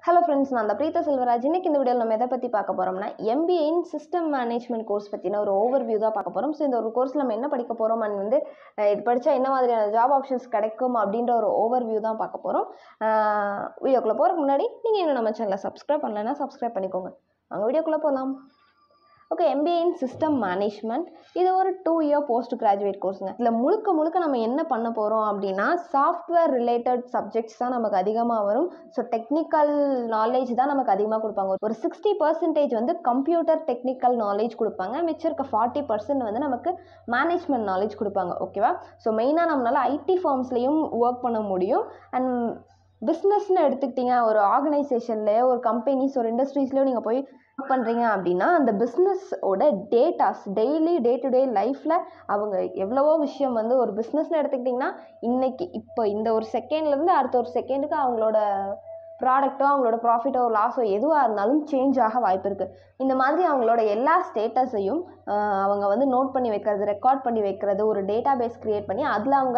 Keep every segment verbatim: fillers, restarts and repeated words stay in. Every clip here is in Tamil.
Hello friends, நான் தான் Preetha Selvaraju. இன்னைக்கு இந்த வீடியோல நம்ம எதை பத்தி பார்க்க போறோம்னா M B A in System Management course பத்தின ஒரு ஓவர்வியூ தான் பார்க்க போறோம். சோ இந்த ஒரு கோர்ஸ்ல நம்ம என்ன படிக்க போறோம் and வந்து இது படிச்சா என்ன மாதிரியான ஜாப் ஆப்ஷன்ஸ் கிடைக்கும் அப்படின்ற ஒரு ஓவர்வியூ தான் பார்க்க போறோம். வீடியோக்குள்ள போறதுக்கு முன்னாடி நீங்க இன்னும் நம்ம சேனலை சப்ஸ்கிரைப் பண்ணலனா சப்ஸ்கிரைப் பண்ணிக்கோங்க. வாங்க வீடியோக்குள்ள போலாம். Okay, M B A in System Management இது ஒரு டூ இயர் போஸ்ட் கிராஜுவேட் கோர்ஸுங்க. இதில் முழுக்க முழுக்க நம்ம என்ன பண்ண போகிறோம் அப்படின்னா சாஃப்ட்வேர் ரிலேட்டட் சப்ஜெக்ட்ஸ் தான் நமக்கு அதிகமாக வரும். ஸோ டெக்னிக்கல் நாலேஜ் தான் நமக்கு அதிகமாக கொடுப்பாங்க. ஒரு சிக்ஸ்டி பர்சன்டேஜ் வந்து கம்ப்யூட்டர் டெக்னிக்கல் நாலேஜ் கொடுப்பாங்க, மிச்சம் இருக்க ஃபார்ட்டி பர்சன்ட் வந்து நமக்கு மேனேஜ்மெண்ட் நாலேஜ் கொடுப்பாங்க. ஓகேவா? ஸோ மெயினாக நம்மளால் ஐடி ஃபார்ம்ஸ்லேயும் ஒர்க் பண்ண முடியும். அண்ட் பிஸ்னஸ்ன்னு எடுத்துக்கிட்டிங்க, ஒரு ஆர்கனைசேஷன்லேயோ ஒரு கம்பெனிஸ் ஒரு இண்டஸ்ட்ரீஸ்லேயோ நீங்கள் போய் ஒர்க் பண்ணுறீங்க அப்படின்னா அந்த பிஸ்னஸோட datas daily day to day லைஃப்பில் அவங்க எவ்வளவோ விஷயம் வந்து ஒரு பிஸ்னஸ்ன்னு எடுத்துக்கிட்டிங்கன்னா இன்றைக்கி இப்போ இந்த ஒரு செகண்ட்லேருந்து அடுத்த ஒரு செகண்டுக்கு அவங்களோட ப்ராடக்ட்டோ அவங்களோட ப்ராஃபிட்டோ லாஸோ எதுவாக இருந்தாலும் சேஞ்ச் ஆக வாய்ப்பு இருக்குது. இந்த மாதிரி அவங்களோட எல்லா ஸ்டேட்டஸையும் அவங்க வந்து நோட் பண்ணி வைக்கிறது, ரெக்கார்ட் பண்ணி வைக்கிறது, ஒரு டேட்டா பேஸ் க்ரியேட் பண்ணி அதில் அவங்க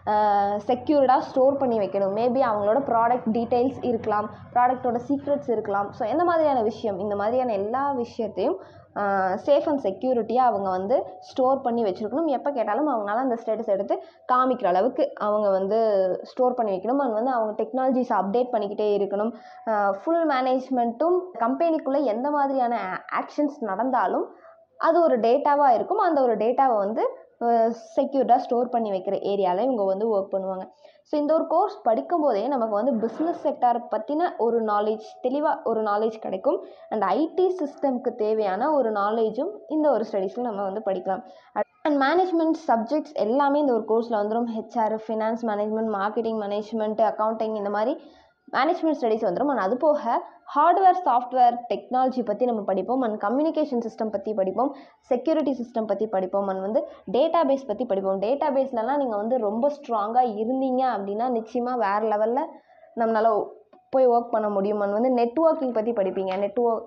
செக்யூர்டாக ஸ்டோர் பண்ணி வைக்கணும். மேபி அவங்களோட ப்ராடக்ட் டீட்டெயில்ஸ் இருக்கலாம், ப்ராடக்டோட சீக்ரெட்ஸ் இருக்கலாம். ஸோ எந்த மாதிரியான விஷயம், இந்த மாதிரியான எல்லா விஷயத்தையும் சேஃப் அண்ட் செக்யூரிட்டியாக அவங்க வந்து ஸ்டோர் பண்ணி வச்சுருக்கணும். எப்போ கேட்டாலும் அவங்களால அந்த ஸ்டேட்டஸ் எடுத்து காமிக்கிற அளவுக்கு அவங்க வந்து ஸ்டோர் பண்ணி வைக்கணும். அது வந்து அவங்க டெக்னாலஜிஸ் அப்டேட் பண்ணிக்கிட்டே இருக்கணும். ஃபுல் மேனேஜ்மெண்ட்டும் கம்பெனிக்குள்ளே எந்த மாதிரியான ஆக்ஷன்ஸ் நடந்தாலும் அது ஒரு டேட்டாவாக இருக்கும். அந்த ஒரு டேட்டாவை வந்து செக்யூர்டாக ஸ்டோர் பண்ணி வைக்கிற ஏரியாவில் இவங்க வந்து ஒர்க் பண்ணுவாங்க. ஸோ இந்த ஒரு கோர்ஸ் படிக்கும் போதே நமக்கு வந்து பிஸ்னஸ் செக்டாரை பற்றின ஒரு நாலேஜ், தெளிவாக ஒரு நாலேஜ் கிடைக்கும். அண்ட் ஐடி சிஸ்டம்க்கு தேவையான ஒரு நாலேஜும் இந்த ஒரு ஸ்டடீஸில் நம்ம வந்து படிக்கலாம். அண்ட் மேனேஜ்மெண்ட் சப்ஜெக்ட்ஸ் எல்லாமே இந்த ஒரு கோர்ஸில் வந்துடும். HR, finance management, marketing management, accounting, இந்த மாதிரி மேனேஜ்மெண்ட் ஸ்டடீஸ் வந்துடும். அண்ட் அது போக ஹார்ட்வேர் சாஃப்ட்வேர் டெக்னாலஜி பற்றி நம்ம படிப்போம். அண்ட் கம்யூனிகேஷன் சிஸ்டம் பற்றி படிப்போம், செக்யூரிட்டி சிஸ்டம் பற்றி படிப்போம், அண்ட் வந்து டேட்டா பேஸ் பற்றி படிப்போம். டேட்டா பேஸ்லலாம் நீங்கள் வந்து ரொம்ப ஸ்ட்ராங்காக இருந்தீங்க அப்படின்னா நிச்சயமாக வேறு லெவலில் நம்மளால் போய் ஒர்க் பண்ண முடியும். அண்ட் வந்து நெட்வொர்க்கிங் பற்றி படிப்பீங்க. நெட்வொர்க்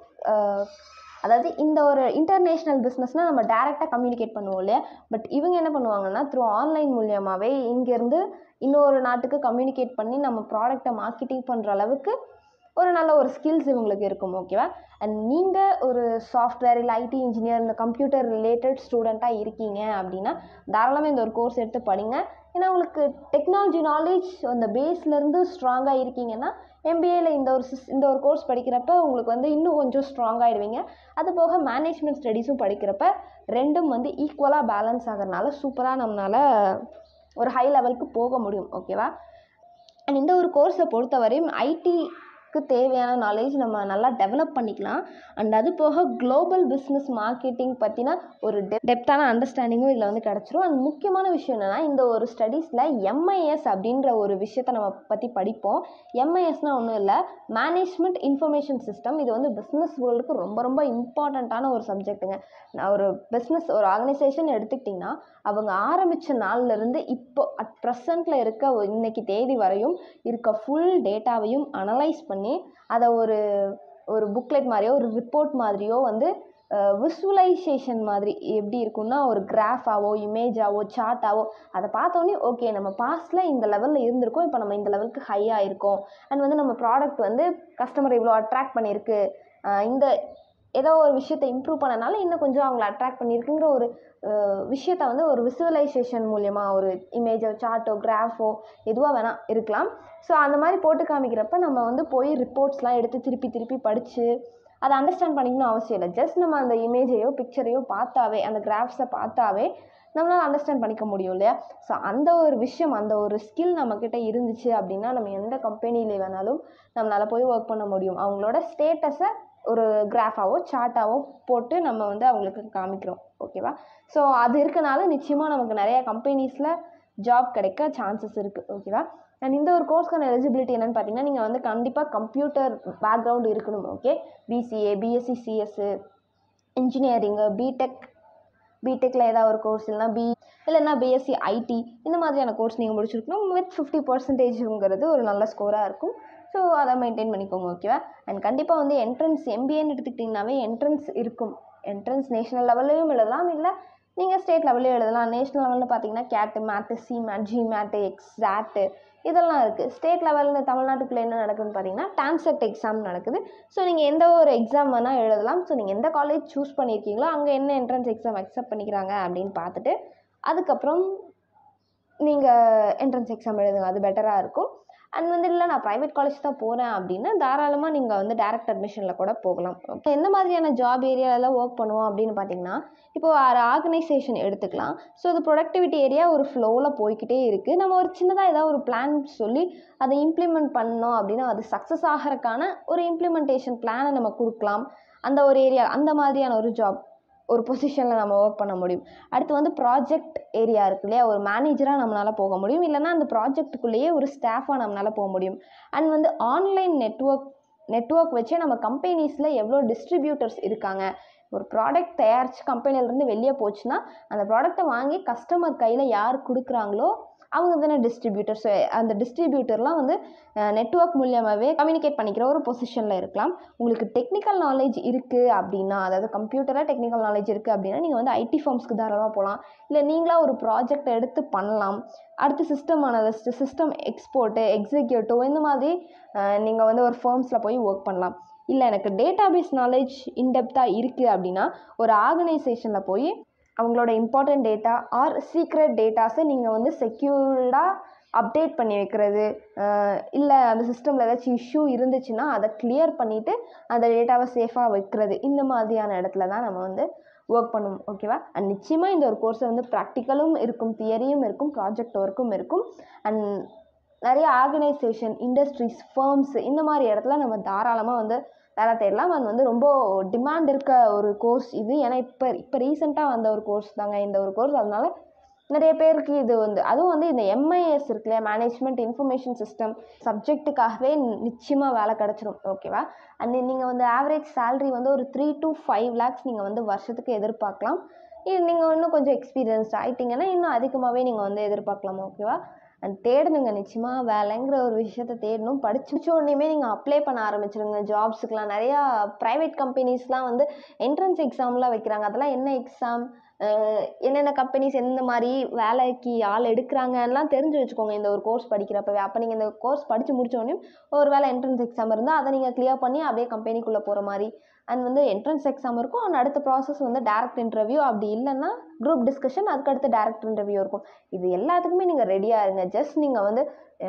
அதாவது இந்த ஒரு இன்டர்நேஷ்னல் பிஸ்னஸ்னால் நம்ம டேரெக்டாக கம்யூனிகேட் பண்ணுவோம் இல்லையா? பட் இவங்க என்ன பண்ணுவாங்கன்னா த்ரூ ஆன்லைன் மூலியமாகவே இங்கேருந்து இன்னொரு நாட்டுக்கு கம்யூனிகேட் பண்ணி நம்ம ப்ராடக்டை மார்க்கெட்டிங் பண்ணுற அளவுக்கு ஒரு நல்ல ஒரு ஸ்கில்ஸ் இவங்களுக்கு இருக்கும். ஓகேவா? அண்ட் நீங்கள் ஒரு சாஃப்ட்வேர் இல்லை ஐடி இன்ஜினியர், இந்த கம்ப்யூட்டர் ரிலேட்டட் ஸ்டூடெண்ட்டாக இருக்கீங்க அப்படின்னா தாராளமாக இந்த ஒரு கோர்ஸ் எடுத்து படிங்க. ஏன்னா உங்களுக்கு டெக்னாலஜி நாலேஜ் அந்த பேஸ்லேருந்து ஸ்ட்ராங்காக இருக்கீங்கன்னா எம்பிஏல இந்த ஒரு சிஸ் இந்த ஒரு கோர்ஸ் படிக்கிறப்ப உங்களுக்கு வந்து இன்னும் கொஞ்சம் ஸ்ட்ராங்காகிடுவீங்க. அது போக மேனேஜ்மெண்ட் ஸ்டடீஸும் படிக்கிறப்ப ரெண்டும் வந்து ஈக்குவலாக பேலன்ஸ் ஆகிறதுனால சூப்பராக நம்மளால் ஒரு ஹை லெவலுக்கு போக முடியும். ஓகேவா? அண்ட் இந்த ஒரு கோர்ஸை பொறுத்தவரையும் ஐடி தேவையான நாலேஜ் நம்ம நல்லா டெவலப் பண்ணிக்கலாம். அண்ட் அது போக குளோபல் பிஸ்னஸ் மார்க்கெட்டிங் பற்றின ஒரு டெப் டெப்த்தான அண்டர்ஸ்டாண்டிங்கும் இதில் வந்து கிடச்சிரும். அண்ட் முக்கியமான விஷயம் என்னென்னா இந்த ஒரு ஸ்டடீஸில் எம்ஐஎஸ் அப்படின்ற ஒரு விஷயத்தை நம்ம பற்றி படிப்போம். எம்ஐஎஸ்னால் ஒன்றும் இல்லை, மேனேஜ்மெண்ட் இன்ஃபர்மேஷன் சிஸ்டம். இது வந்து பிஸ்னஸ் வேர்ல்டுக்கு ரொம்ப ரொம்ப இம்பார்ட்டண்ட்டான ஒரு சப்ஜெக்ட்டுங்க. நான் ஒரு பிஸ்னஸ் ஒரு ஆர்கனைசேஷன் எடுத்துக்கிட்டிங்கன்னா அவங்க ஆரம்பித்த நாள்லேருந்து இப்போ அட் ப்ரெசண்ட்டில் இருக்க இன்னைக்கு தேதி வரையும் இருக்க ஃபுல் டேட்டாவையும் அனலைஸ் பண்ணி அதை ஒரு ஒரு புக்லெட் மாதிரியோ ஒரு ரிப்போர்ட் மாதிரியோ வந்து விசுவலைசேஷன் மாதிரி எப்படி இருக்குன்னா ஒரு கிராஃபாவோ இமேஜாவோ சார்ட்டாவோ அதை பார்த்தோன்னே ஓகே நம்ம பாஸ்டில் இந்த லெவலில் இருந்திருக்கோம், இப்போ நம்ம இந்த லெவலுக்கு ஹையாக இருக்கோம். அண்ட் வந்து நம்ம ப்ராடக்ட் வந்து கஸ்டமரை இவ்வளோ அட்ராக்ட் பண்ணியிருக்கு, இந்த ஏதோ ஒரு விஷயத்தை இம்ப்ரூவ் பண்ணனால இன்னும் கொஞ்சம் அவங்கள அட்ராக்ட் பண்ணியிருக்குங்கிற ஒரு விஷயத்த வந்து ஒரு விசுவலைசேஷன் மூலியமாக ஒரு இமேஜோ சார்ட்டோ கிராஃபோ எதுவாக வேணால் இருக்கலாம். ஸோ அந்த மாதிரி போட்டு காமிக்கிறப்ப நம்ம வந்து போய் ரிப்போர்ட்ஸ்லாம் எடுத்து திருப்பி திருப்பி படித்து அதை அண்டர்ஸ்டாண்ட் பண்ணிக்கணும் அவசியம் இல்லை. ஜஸ்ட் நம்ம அந்த இமேஜையோ பிக்சரையோ பார்த்தாவே அந்த கிராஃப்ஸை பார்த்தாவே நம்மளால் அண்டர்ஸ்டாண்ட் பண்ணிக்க முடியும் இல்லையா? ஸோ அந்த ஒரு விஷயம், அந்த ஒரு ஸ்கில் நம்மக்கிட்ட இருந்துச்சு அப்படின்னா நம்ம எந்த கம்பெனியில் வேணாலும் நம்மளால் போய் ஒர்க் பண்ண முடியும். அவங்களோட ஸ்டேட்டஸை ஒரு கிராஃபாவோ சார்ட்டாவோ போட்டு நம்ம வந்து அவங்களுக்கு காமிக்கிறோம். ஓகேவா? ஸோ அது இருக்கனால நிச்சயமாக நமக்கு நிறைய கம்பெனிஸில் ஜாப் கிடைக்க சான்சஸ் இருக்குது. ஓகேவா? அண்ட் இந்த ஒரு கோர்ஸ்க்கான எலிஜிபிலிட்டி என்னென்னு பார்த்தீங்கன்னா நீங்கள் வந்து கண்டிப்பாக கம்ப்யூட்டர் பேக்ரவுண்ட் இருக்கணும். Okay, BCA, BSc, CS, engineering, BTech, பிடெக்கில் ஏதாவது ஒரு கோர்ஸ் இல்லைனா பி இல்லைன்னா பிஎஸ்சி ஐடி, இந்த மாதிரியான கோர்ஸ் நீங்கள் முடிச்சிருக்கணும். வித் ஃபிஃப்டி பர்சன்டேஜுங்கிறது ஒரு நல்ல ஸ்கோராக இருக்கும். ஸோ அதை மெயின்டைன் பண்ணிக்கோங்க. ஓகேவா? அண்ட் கண்டிப்பாக வந்து என்ட்ரன்ஸ் எம்பிஏன்னு எடுத்துக்கிட்டிங்கனாவே என்ட்ரன்ஸ் இருக்கும். என்ட்ரன்ஸ் நேஷனல் லெவல்லையும் எழுதலாம், இல்லை நீங்கள் ஸ்டேட் லெவல்லையும் எழுதலாம். நேஷனல் லெவலில் பார்த்தீங்கன்னா CAT, MAT, C MAT, G MAT, XAT, இதெல்லாம் இருக்குது. ஸ்டேட் லெவலில் தமிழ்நாட்டுக்குள்ளே என்ன நடக்குதுன்னு பார்த்தீங்கன்னா டான்செட் எக்ஸாம் நடக்குது. ஸோ நீங்கள் எந்த ஒரு எக்ஸாம் வேணால் எழுதலாம். ஸோ நீங்கள் எந்த காலேஜ் சூஸ் பண்ணியிருக்கீங்களோ அங்கே என்ன என்ட்ரன்ஸ் எக்ஸாம் அக்செப்ட் பண்ணிக்கிறாங்க அப்படின்னு பார்த்துட்டு அதுக்கப்புறம் நீங்கள் என்ட்ரன்ஸ் எக்ஸாம் எழுதுங்க, அது பெட்டராக இருக்கும். அண்ட் வந்து இல்லை நான் ப்ரைவேட் காலேஜ் தான் போகிறேன் அப்படின்னா தாராளமாக நீங்கள் வந்து டேரக்ட் அட்மிஷனில் கூட போகலாம். ஓகே, எந்த மாதிரியான ஜாப் ஏரியாவில் ஒர்க் பண்ணுவோம் அப்படின்னு பார்த்தீங்கன்னா இப்போ ஒரு ஆர்கனைசேஷன் எடுத்துக்கலாம். ஸோ அது ப்ரொடக்டிவிட்டி ஏரியா ஒரு ஃப்ளோவில் போய்கிட்டே இருக்குது. நம்ம ஒரு சின்னதாக ஏதாவது ஒரு பிளான் சொல்லி அதை இம்ப்ளிமெண்ட் பண்ணோம் அப்படின்னா அது சக்ஸஸ் ஆகிறதுக்கான ஒரு இம்ப்ளிமெண்டேஷன் பிளானை நம்ம கொடுக்கலாம். அந்த ஒரு ஏரியா அந்த மாதிரியான ஒரு ஜாப் ஒரு பொசிஷனில் நம்ம ஒர்க் பண்ண முடியும். அடுத்து வந்து ப்ராஜெக்ட் ஏரியா இருக்கு இல்லையா, ஒரு மேனேஜராக நம்மளால் போக முடியும். இல்லைனா அந்த ப்ராஜெக்ட்டுக்குள்ளேயே ஒரு ஸ்டாஃபாக நம்மளால் போக முடியும். அண்ட் வந்து ஆன்லைன் நெட்வொர்க் நெட்வொர்க் வச்சே நம்ம கம்பெனிஸில் எவ்வளோ டிஸ்ட்ரிபியூட்டர்ஸ் இருக்காங்க, ஒரு ப்ராடக்ட் தயாரித்து கம்பெனிலேருந்து வெளியே போச்சுன்னா அந்த ப்ராடக்டை வாங்கி கஸ்டமர் கையில் யார் கொடுக்குறாங்களோ அவங்க தானே டிஸ்ட்ரிபியூட்டர்ஸ். அந்த டிஸ்ட்ரிபியூட்டர்லாம் வந்து நெட்வொர்க் மூலியமாகவே கம்யூனிகேட் பண்ணிக்கிற ஒரு பொசிஷனில் இருக்கலாம். உங்களுக்கு டெக்னிக்கல் நாலேஜ் இருக்குது அப்படின்னா, அதாவது கம்ப்யூட்டராக டெக்னிக்கல் நாலேஜ் இருக்குது அப்படின்னா நீங்கள் வந்து ஐடி ஃபார்ம்ஸ்க்கு தாராளமாக போகலாம். இல்லை நீங்களாக ஒரு ப்ராஜெக்ட் எடுத்து பண்ணலாம். அடுத்து system analyst, system export, executive இந்த மாதிரி நீங்கள் வந்து ஒரு ஃபார்ம்ஸில் போய் ஒர்க் பண்ணலாம். இல்லை எனக்கு டேட்டாபேஸ் நாலேஜ் இன்டெப்த்தாக இருக்குது அப்படின்னா ஒரு ஆர்கனைசேஷனில் போய் அவங்களோட இம்பார்ட்டன்ட் டேட்டா ஆர் சீக்ரெட் டேட்டாஸை நீங்கள் வந்து செக்யூர்டாக அப்டேட் பண்ணி வைக்கிறது, இல்லை அந்த சிஸ்டமில் ஏதாச்சும் இஷ்யூ இருந்துச்சுன்னா அதை கிளியர் பண்ணிவிட்டு அந்த டேட்டாவை சேஃபாக வைக்கிறது, இந்த மாதிரியான இடத்துல தான் நம்ம வந்து ஒர்க் பண்ணுவோம். ஓகேவா? அண்ட் நிச்சயமாக இந்த ஒரு கோர்ஸை வந்து ப்ராக்டிக்கலும் இருக்கும், தியரியும் இருக்கும், ப்ராஜெக்ட் ஒர்க்கும் இருக்கும். அண்ட் நிறைய ஆர்கனைசேஷன், இண்டஸ்ட்ரீஸ், ஃபர்ம்ஸ் இந்த மாதிரி இடத்துல நம்ம தாராளமாக வந்து வேலை தேடலாம். அது வந்து ரொம்ப டிமாண்ட் இருக்க ஒரு கோர்ஸ் இது. ஏன்னா இப்போ இப்போ ரீசெண்டாக வந்த ஒரு கோர்ஸ் தாங்க இந்த ஒரு கோர்ஸ். அதனால நிறைய பேருக்கு இது வந்து அதுவும் வந்து இந்த எம்ஐஎஸ் இருக்கு இல்லையா, மேனேஜ்மெண்ட் இன்ஃபர்மேஷன் சிஸ்டம் சப்ஜெக்ட்டுக்காகவே நிச்சயமாக வேலை கிடச்சிரும். ஓகேவா? அண்ட் நீங்கள் வந்து ஆவரேஜ் சேலரி வந்து ஒரு த்ரீ டு ஃபைவ் லேக்ஸ் நீங்கள் வந்து வருஷத்துக்கு எதிர்பார்க்கலாம். இது நீங்கள் இன்னும் கொஞ்சம் எக்ஸ்பீரியன்ஸ்ட் ஆகிட்டிங்கன்னா இன்னும் அதிகமாகவே நீங்கள் வந்து எதிர்பார்க்கலாம். ஓகேவா? அண்ட் தேடணுங்க, நிச்சயமாக வேலைங்கிற ஒரு விஷயத்த தேடணும். படிச்சு உடனேயுமே நீங்கள் அப்ளை பண்ண ஆரம்பிச்சிடுங்க ஜாப்ஸுக்கெலாம். நிறையா ப்ரைவேட் கம்பெனிஸ்லாம் வந்து என்ட்ரன்ஸ் எக்ஸாம்லாம் வைக்கிறாங்க. அதெல்லாம் என்ன எக்ஸாம், என்னென்ன கம்பெனிஸ் எந்த மாதிரி வேலைக்கு ஆள் எடுக்கிறாங்கலாம் தெரிஞ்சு வச்சுக்கோங்க இந்த ஒரு கோர்ஸ் படிக்கிறப்பவே. அப்போ நீங்கள் இந்த கோர்ஸ் படித்து முடித்தோடனே ஒரு வேலை என்ட்ரன்ஸ் எக்ஸாம் இருந்தால் அதை நீங்கள் கிளியர் பண்ணி அப்படியே கம்பெனிக்குள்ளே போகிற மாதிரி. அண்ட் வந்து என்ட்ரன்ஸ் எக்ஸாம் இருக்கும். அண்ட் அடுத்த ப்ராசஸ் வந்து டேரக்ட் இன்டர்வியூ, அப்படி இல்லைன்னா குரூப் டிஸ்கஷன், அதுக்கடுத்து டேரக்ட் இன்டர்வியூ இருக்கும். இது எல்லாத்துக்குமே நீங்கள் ரெடியாக இருங்க. ஜஸ்ட் நீங்கள் வந்து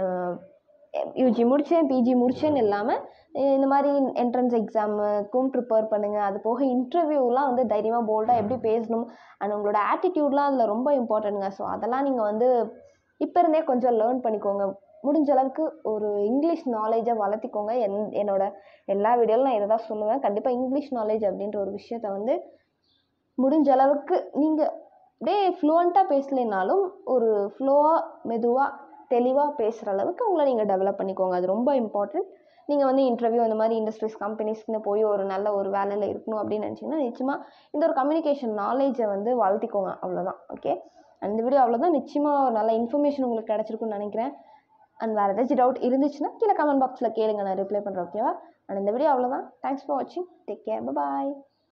யூஜி முடித்தேன் பிஜி முடிச்சேன்னு இல்லாமல் இந்த மாதிரி என்ட்ரன்ஸ் எக்ஸாமுக்கும் ப்ரிப்பேர் பண்ணுங்கள். அது போக இன்டர்வியூலாம் வந்து தைரியமாக போல்டாக எப்படி பேசணும் அண்ட் உங்களோட ஆட்டிடியூட்லாம் அதில் ரொம்ப இம்பார்ட்டன்ட்ங்க. ஸோ அதெல்லாம் நீங்கள் வந்து இப்போ இருந்தே கொஞ்சம் லேர்ன் பண்ணிக்கோங்க. முடிஞ்ச அளவுக்கு ஒரு இங்கிலீஷ் நாலேஜை வளர்த்திக்கோங்க. என் என்னோட எல்லா வீடியோவில் நான் இதை தான் சொல்லுவேன். கண்டிப்பாக இங்கிலீஷ் நாலேஜ் அப்படின்ற ஒரு விஷயத்த வந்து முடிஞ்ச அளவுக்கு நீங்கள் அப்படியே ஃப்ளூவெண்ட்டாக பேசலைனாலும் ஒரு ஃப்ளோவாக மெதுவாக தெளிவாக பேசுகிற அளவுக்கு உங்களை நீங்கள் டெவலப் பண்ணிக்கோங்க. அது ரொம்ப இம்பார்ட்டன்ட். நீங்கள் வந்து இன்டர்வியூ அந்த மாதிரி இண்டஸ்ட்ரீஸ் கம்பெனிஸ்க்குன்னு போய் ஒரு நல்ல ஒரு வேலையில் இருக்கணும் அப்படின்னு நினச்சிங்கன்னா நிச்சயமாக இந்த ஒரு கம்யூனிகேஷன் நாலேஜை வந்து வளர்த்திக்கோங்க. அவ்வளோதான். ஓகே, அந்த வீடியோ அவ்வளோதான். நிச்சயமாக ஒரு நல்ல இன்ஃபர்மேஷன் உங்களுக்கு கிடச்சிருக்குன்னு நினைக்கிறேன். அண்ட் வேறு ஏதாச்சும் டவுட் இருந்துச்சுன்னா கீழே கமெண்ட் பாக்ஸில் கேளுங்க, நான் ரிப்ளை பண்ணுறேன். ஓகேவா? அண்ட் இந்த வீடியோ அவ்வளோதான். தேங்க்ஸ் ஃபார் வாட்சிங். Take care. பாய்.